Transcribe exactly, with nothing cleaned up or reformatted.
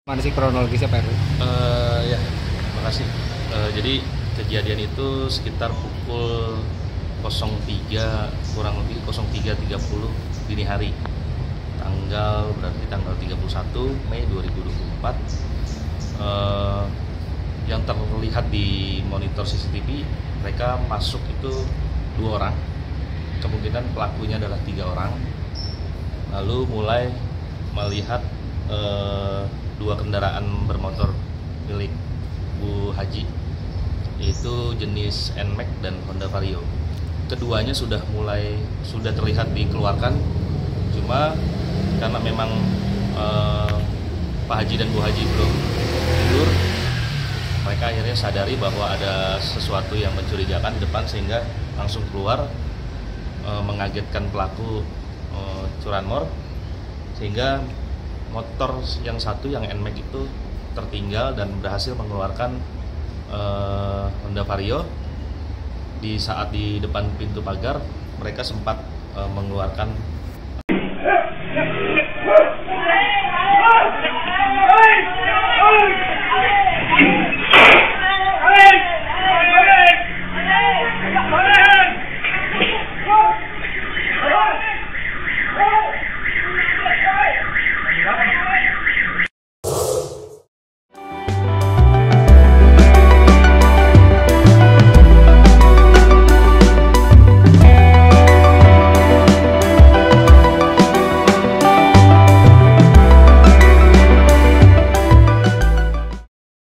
Mana sih kronologisnya Pak R W? Uh, ya, makasih. Uh, jadi kejadian itu sekitar pukul nol tiga kurang lebih nol tiga tiga puluh dini hari. Tanggal berarti tanggal tiga puluh satu Mei dua ribu dua puluh empat. Uh, yang terlihat di monitor C C T V, mereka masuk itu dua orang. Kemungkinan pelakunya adalah tiga orang. Lalu mulai melihat uh, dua kendaraan bermotor milik Bu Haji, yaitu jenis N MAX dan Honda Vario. Keduanya sudah mulai sudah terlihat dikeluarkan, cuma karena memang eh, Pak Haji dan Bu Haji belum tidur, mereka akhirnya sadari bahwa ada sesuatu yang mencurigakan di depan sehingga langsung keluar, eh, mengagetkan pelaku eh, curanmor, sehingga motor yang satu yang N MAX itu tertinggal dan berhasil mengeluarkan uh, Honda Vario. Di saat di depan pintu pagar, mereka sempat uh, mengeluarkan